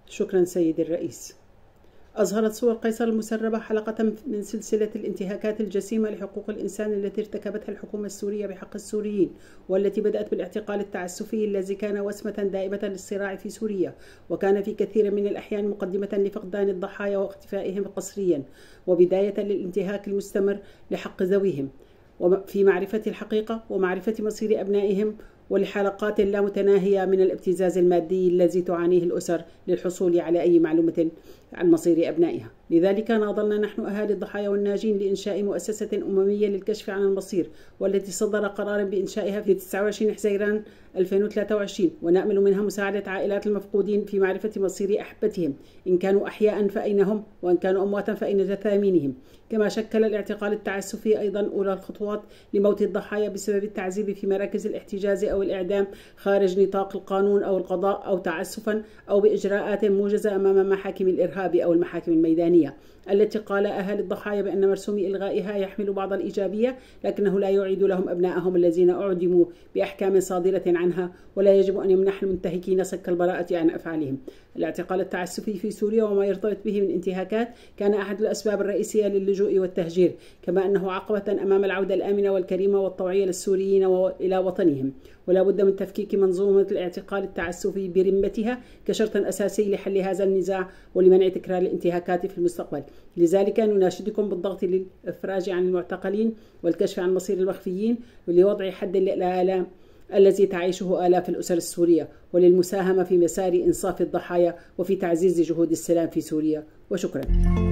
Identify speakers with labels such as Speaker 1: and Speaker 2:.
Speaker 1: شكرا سيدي الرئيس. أظهرت صور قيصر المسربة حلقة من سلسلة الانتهاكات الجسيمة لحقوق الإنسان التي ارتكبتها الحكومة السورية بحق السوريين، والتي بدأت بالاعتقال التعسفي الذي كان وسمة دائمة للصراع في سوريا، وكان في كثير من الأحيان مقدمة لفقدان الضحايا واختفائهم قسريا، وبداية للانتهاك المستمر لحق ذويهم في معرفة الحقيقة ومعرفة مصير أبنائهم، ولحلقات لا متناهية من الابتزاز المادي الذي تعانيه الأسر للحصول على أي معلومة عن مصير أبنائها. لذلك ناضلنا نحن أهالي الضحايا والناجين لإنشاء مؤسسة أممية للكشف عن المصير، والتي صدر قرار بإنشائها في 29 حزيران 2023، ونأمل منها مساعدة عائلات المفقودين في معرفة مصير أحبتهم، إن كانوا أحياء فأين هم، وإن كانوا أمواتا فأين جثامينهم. كما شكل الاعتقال التعسفي أيضا أولى الخطوات لموت الضحايا بسبب التعذيب في مراكز الاحتجاز أو الإعدام خارج نطاق القانون أو القضاء، أو تعسفا أو بإجراءات موجزة أمام محاكم الإرهاب أو المحاكم الميدانية، التي قال أهالي الضحايا بأن مرسوم إلغائها يحمل بعض الإيجابية، لكنه لا يعيد لهم أبنائهم الذين أعدموا بأحكام صادرة عنها، ولا يجب أن يمنح المنتهكين صك البراءة عن أفعالهم. الاعتقال التعسفي في سوريا وما يرتبط به من انتهاكات كان أحد الأسباب الرئيسية للجوء والتهجير، كما أنه عقبة أمام العودة الآمنة والكريمة والطوعية للسوريين إلى وطنهم، ولا بد من تفكيك منظومة الاعتقال التعسفي برمتها كشرط أساسي لحل هذا النزاع ولمنع تكرار الانتهاكات في المستقبل. لذلك نناشدكم بالضغط للإفراج عن المعتقلين والكشف عن مصير المخفيين، ولوضع حد للآلام الذي تعيشه آلاف الأسر السورية، وللمساهمة في مسار إنصاف الضحايا وفي تعزيز جهود السلام في سوريا. وشكرا.